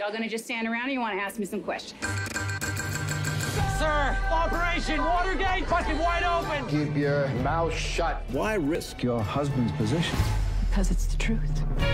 Y'all gonna just stand around or you wanna ask me some questions? Sir, Operation Watergate fucking wide open. Keep your mouth shut. Why risk your husband's position? Because it's the truth.